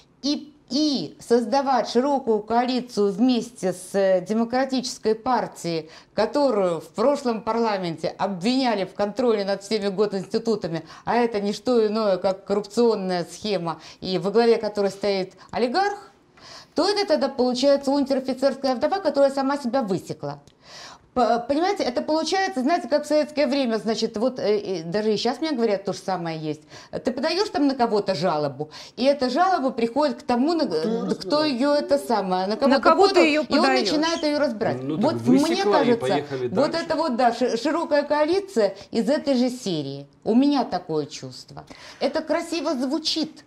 И создавать широкую коалицию вместе с Демократической партией, которую в прошлом парламенте обвиняли в контроле над всеми госинститутами, а это не что иное, как коррупционная схема, и во главе которой стоит олигарх, то это тогда получается унтер-офицерская вдова, которая сама себя высекла. Понимаете, это получается, знаете, как в советское время, значит, вот даже и сейчас мне говорят, то же самое есть. Ты подаешь там на кого-то жалобу, и эта жалоба приходит к тому, кто ее это самое, на кого кого-то ты ее подал, и он подаешь. начинает ее разбирать. Ну, так Вот высекла мне и кажется, поехали вот дальше. это вот, да, широкая коалиция из этой же серии. У меня такое чувство. Это красиво звучит.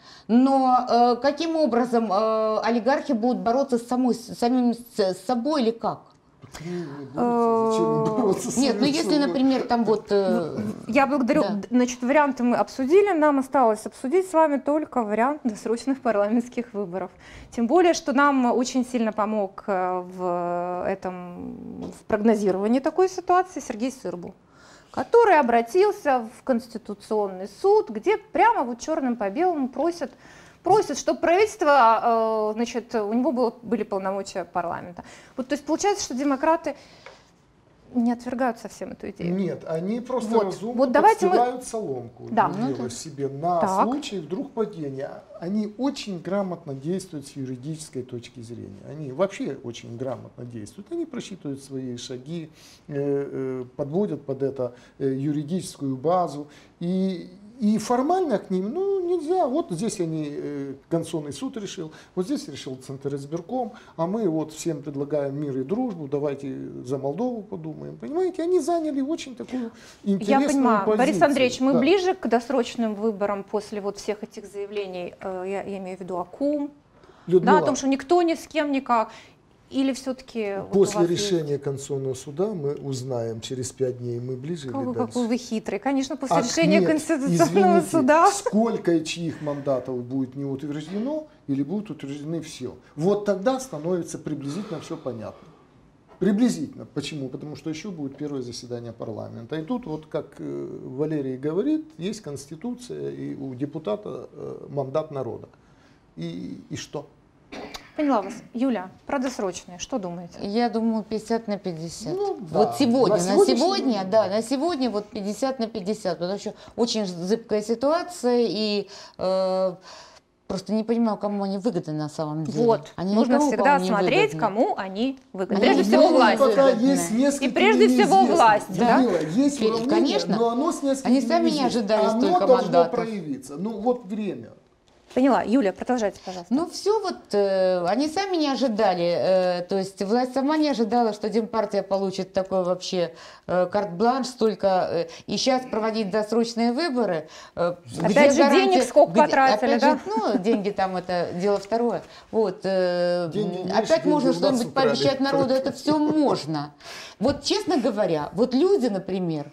Но каким образом олигархи будут бороться с самим собой или как? Нет, ну если, например, там вот... Я благодарю. Да. Значит, варианты мы обсудили. Нам осталось обсудить с вами только вариант досрочных парламентских выборов. Тем более, что нам очень сильно помог в прогнозировании такой ситуации Сергей Сырбул, который обратился в Конституционный суд, где прямо вот черным по белому просит, чтобы правительство, значит, у него были полномочия парламента. Вот, то есть получается, что демократы не отвергают совсем эту идею. Нет, они просто Вот. разумно Вот давайте мы- подстилают соломку Да. Людмила, себе на Так. случай вдруг падения. Они очень грамотно действуют с юридической точки зрения. Они вообще очень грамотно действуют. Они просчитывают свои шаги, подводят под это юридическую базу. И формально к ним, нельзя. Вот здесь Конституционный суд решил, вот здесь решил Центризбирком, а мы вот всем предлагаем мир и дружбу, давайте за Молдову подумаем. Понимаете, они заняли очень такую интересную Я понимаю. позицию. Борис Андреевич, мы Да. ближе к досрочным выборам после вот всех этих заявлений, я имею в виду АКУМ, Людмила, да, о том, что никто ни с кем никак, или все-таки... после решения Конституционного суда мы узнаем через 5 дней, мы ближе или Какой дальше. вы хитрый. Конечно, после Ах, решения нет, Конституционного извините, суда. сколько и чьих мандатов будет не утверждено или будут утверждены все. Вот тогда становится приблизительно все понятно. Приблизительно. Почему? Потому что еще будет первое заседание парламента. И тут, вот как Валерий говорит, есть Конституция, и у депутата мандат народа. И что? Поняла вас. Юля, про досрочные, что думаете? Я думаю, 50 на 50. Ну, да. Вот сегодня, На на сегодняшний сегодня, день. да, на сегодня вот 50 на 50. Потому что очень зыбкая ситуация, и просто не понимаю, кому они выгодны на самом деле. Вот, Они нужно никому, всегда по-моему, не смотреть, выгодны. кому они выгодны. Они Прежде не всего выгодны. власть. Пока выгодны. есть несколько И прежде всего неизвестных. власть, да? Людмила, есть уравнение, Конечно. но оно с несколькими Они сами не неизвестными. ожидали Оно столько должно мандатов. проявиться. Вот время. Поняла. Юля, продолжайте, пожалуйста. Ну все, вот они сами не ожидали, то есть власть сама не ожидала, что Демпартия получит такой вообще карт-бланш, столько, и сейчас проводить досрочные выборы. Опять же, денег сколько потратили, опять да? же, ну, деньги там это дело второе. Вот, Деньги меньше, опять деньги можно у нас что-нибудь украли. пообещать народу, это все можно. Вот честно говоря, вот люди, например,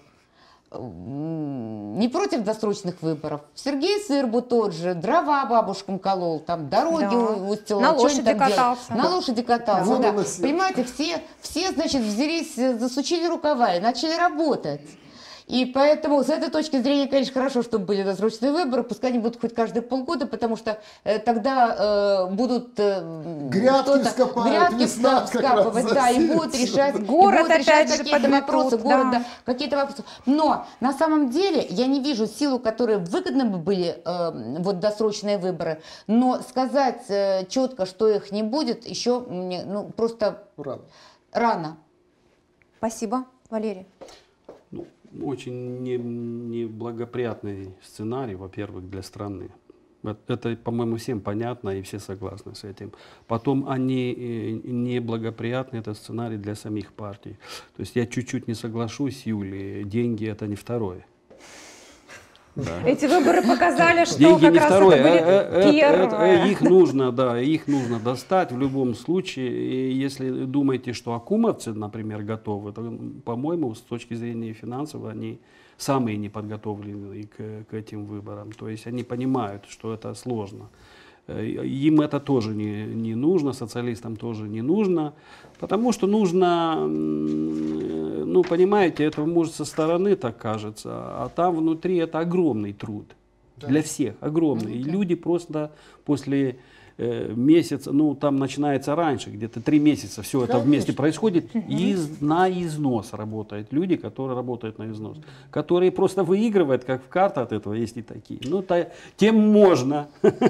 не против досрочных выборов. Сергей Сырбу тот же, дрова бабушкам колол, там дороги Да. устилал, На что-нибудь лошади там делал. катался. На лошади катался, Воду да. носил. Понимаете, все, значит, взялись, засучили рукава и начали работать. И поэтому с этой точки зрения, конечно, хорошо, чтобы были досрочные выборы, пускай они будут хоть каждые полгода, потому что тогда будут Грядки что-то- вскопают, грядки весна как раз вскапывать, да, и будут засеется. решать, Город и будут решать опять же какие-то подметут, вопросы, да. город, да, какие-то вопросы. Но на самом деле я не вижу силу, которые выгодны бы были вот досрочные выборы, но сказать четко, что их не будет, еще мне, просто Рано. рано. Спасибо. Валерий. Ну, очень неблагоприятный сценарий, во-первых, для страны. Это, по-моему, всем понятно, и все согласны с этим. Потом они неблагоприятный этот сценарий для самих партий. То есть я чуть-чуть не соглашусь с Юлей, деньги это не второе. Да. Эти выборы показали, что Деньги как не раз второе, это были первые. их нужно, да, их нужно достать в любом случае. И если думаете, что акумовцы, например, готовы, то, по-моему, с точки зрения финансов, они самые неподготовленные к этим выборам. То есть они понимают, что это сложно. Им это тоже не нужно, социалистам тоже не нужно, потому что нужно, ну, понимаете, это может со стороны так кажется, а там внутри это огромный труд. Да. Для всех огромный. И люди просто после месяца, ну там начинается раньше, где-то 3 месяца все это вместе происходит, и на износ работают люди, которые работают на износ, которые просто выигрывают, как в карты от этого, есть и такие. Ну, тем можно,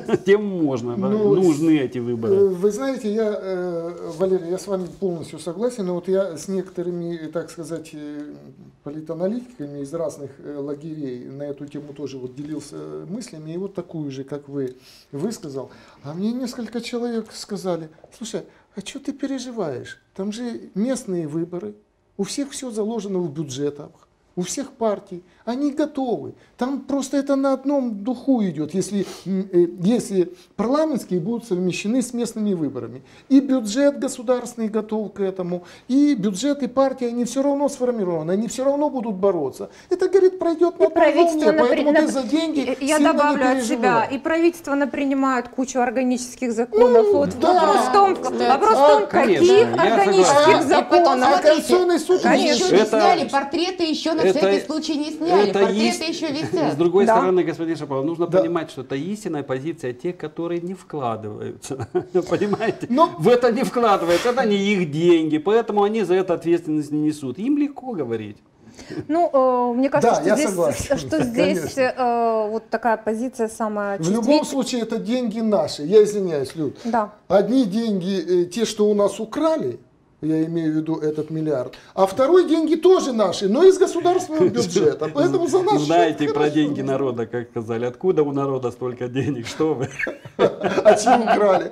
нужны эти выборы. Вы знаете, Валерий, я с вами полностью согласен, но вот я с некоторыми, так сказать, политаналитиками из разных лагерей на эту тему тоже вот делился мыслями, и вот такую же, как вы высказал. А мне несколько человек сказали: слушай, а что ты переживаешь? Там же местные выборы, у всех все заложено в бюджетах, у всех партий, они готовы. Там просто это на одном духу идет, если парламентские будут совмещены с местными выборами. И бюджет государственный готов к этому, и бюджет, и партии, они все равно сформированы, они все равно будут бороться. Это, говорит, пройдет на одной волне, поэтому ты за деньги Я сильно добавлю не от себя, переживай. и правительство напринимает кучу органических законов. Вот да. вопрос в том, конечно, каких я органических согласен. законов. А Конституционный суд Конечно. Еще не Это- сняли портреты еще на на Это- всякий случай не сняли, это портреты есть- еще С висят. другой Да. стороны, господин Шаповалов, нужно Да. понимать, что это истинная позиция тех, которые не вкладываются. Понимаете? Но- В это не вкладываются, это не их деньги, поэтому они за это ответственность не несут. Им легко говорить. Ну, мне кажется, Да, я что здесь, согласен, что здесь конечно. вот такая позиция самая В любом чувствительная. случае, это деньги наши. Я извиняюсь, Люд. Да. Одни деньги, те, что у нас украли, я имею в виду этот миллиард, а второй деньги тоже наши, но из государственного бюджета. Поэтому за наш Знаете счет про хорошо. деньги народа, как сказали. Откуда у народа столько денег? Что вы? А чем украли?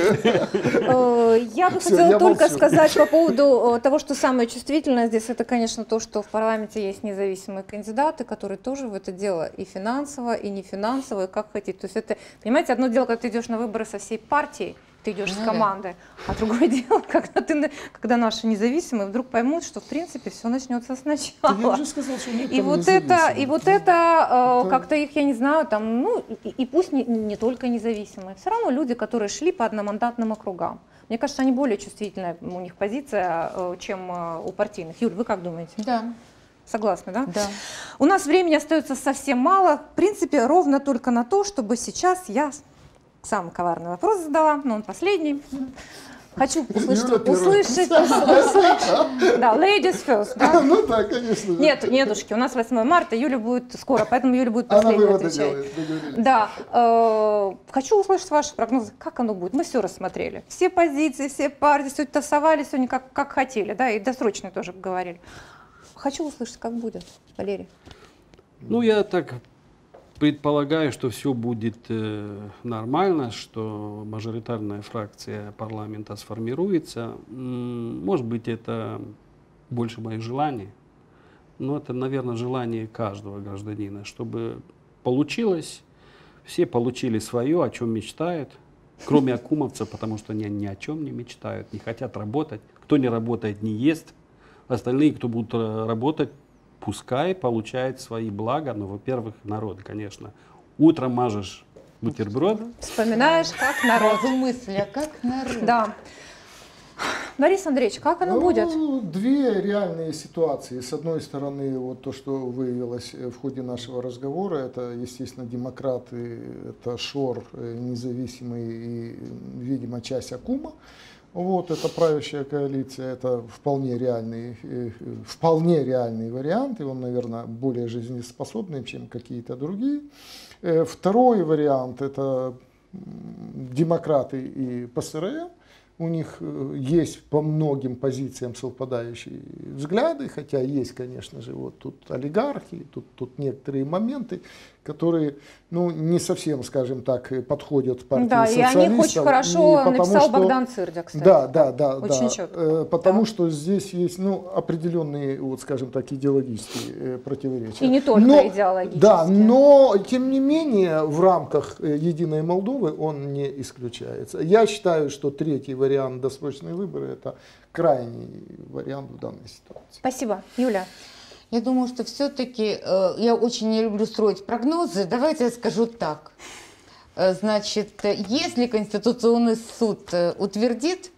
Я бы Всё, хотела я только молчу. сказать по поводу того, что самое чувствительное здесь, это, конечно, то, что в парламенте есть независимые кандидаты, которые тоже в это дело и финансово, и не финансово, и как хотите. То есть это, понимаете, одно дело, когда ты идешь на выборы со всей партией, ты идешь Ну с да. командой, а другое дело, когда наши независимые вдруг поймут, что в принципе все начнется Да я сначала. уже сказал, что нет И там вот это, независимых. как-то их, я не знаю, там, ну, и пусть не только независимые, все равно люди, которые шли по одномандатным округам. Мне кажется, они более чувствительная у них позиция, чем у партийных. Юль, вы как думаете? Да, Согласны, да? да. У нас времени остается совсем мало, в принципе, ровно только на то, чтобы сейчас я самый коварный вопрос задала, но он последний. Хочу Юля первая. услышать, да, ladies first, да? Ну да, конечно. же. Нет, недушки, у нас 8 марта, Юля будет скоро, поэтому Юля будет Она последняя выводы отвечать. делает, договорились. Да, хочу услышать ваши прогнозы, как оно будет. Мы все рассмотрели, все позиции, все партии, сегодня тасовали, сегодня как хотели, да, и досрочные тоже говорили. Хочу услышать, как будет, Валерий. Ну, я так предполагаю, что все будет нормально, что мажоритарная фракция парламента сформируется. Может быть, это больше мое желание, но это, наверное, желание каждого гражданина, чтобы получилось, все получили свое, о чем мечтают, кроме акумовцев, потому что они ни о чем не мечтают, не хотят работать. Кто не работает, не ест. Остальные, кто будут работать, пускай получает свои блага, но, во-первых, народ, конечно. Утром мажешь бутерброд, Вспоминаешь, как народ. Сразу мысль, а как народ? Да. Борис Андреевич, как оно будет? Две реальные ситуации. С одной стороны, вот то, что выявилось в ходе нашего разговора, это, естественно, демократы, это ШОР, независимый и, видимо, часть Акума. Вот, это правящая коалиция, это вполне реальный вариант, и он, наверное, более жизнеспособный, чем какие-то другие. Второй вариант – это демократы и ПСРМ. У них есть по многим позициям совпадающие взгляды, хотя есть, конечно же, вот тут олигархи, тут некоторые моменты, которые, ну, не совсем, скажем так, подходят партии Да, и социалистов. о них очень хорошо потому написал что- Богдан Цирдя, кстати. Да. Очень четко. Потому Да. что здесь есть, ну, определенные, вот, скажем так, идеологические противоречия. И не только идеологические. Да, но, тем не менее, в рамках Единой Молдовы он не исключается. Я считаю, что третий вариант, досрочные выборы, это крайний вариант в данной ситуации. Спасибо. Юля. Я думаю, что все-таки я очень не люблю строить прогнозы. Давайте я скажу так. Значит, если Конституционный суд утвердит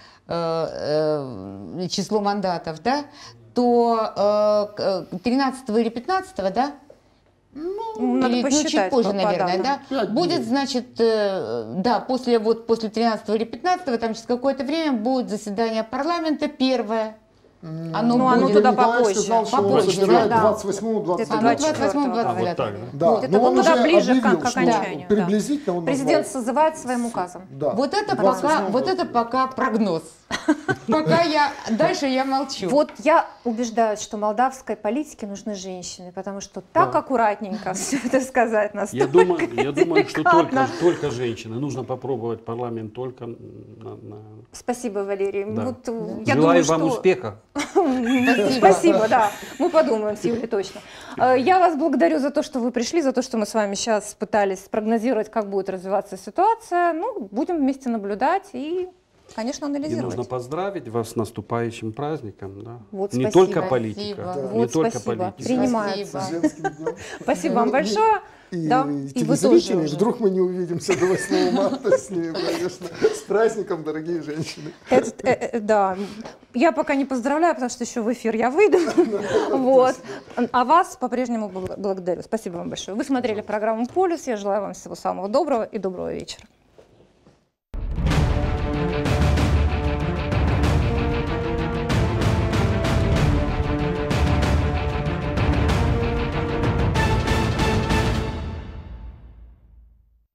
число мандатов, да, то 13 или 15, да? Надо Или, посчитать. чуть позже, пока, наверное, да? 5 Будет, дней. значит, да, после 13 или 15, там через какое-то время будет заседание парламента первое. Оно Ну, оно будет. туда Николаевич попозже. сказал, что он Попозже, собирает да. 28-го, Где-то 29-го. 28-го, 28-го, вот так, Да, Вот это но вот он туда уже ближе к объявил, что окончанию, да. приблизительно он Президент назвал. созывает своим указом. Да. Вот это 28-го. пока прогноз. Пока дальше я молчу. Вот я убеждаюсь, что молдавской политике нужны женщины, потому что так Да. аккуратненько все это сказать Я настолько думаю, что деликатно. только женщины. Нужно попробовать парламент только на... Спасибо, Валерий. Да. Вот, я Желаю думаю, вам что... успеха. Спасибо, да. Мы подумаем с Юлей точно. Я вас благодарю за то, что вы пришли, за то, что мы с вами сейчас пытались спрогнозировать, как будет развиваться ситуация. Ну, будем вместе наблюдать и конечно, И анализировать. нужно поздравить вас с наступающим праздником. Да? Вот, Не спасибо. только политика. Спасибо. Не Вот, только спасибо. политика. Принимается. С женским днем. Спасибо вам большое. И Да, и вы телезрители, тоже уже. вдруг мы не увидимся до 8 марта с ними, конечно. С праздником, дорогие женщины. Да, я пока не поздравляю, потому что еще в эфир я выйду. Вот. А вас по-прежнему благодарю. Спасибо вам большое. Вы смотрели программу «Полюс». Я желаю вам всего самого доброго и доброго вечера.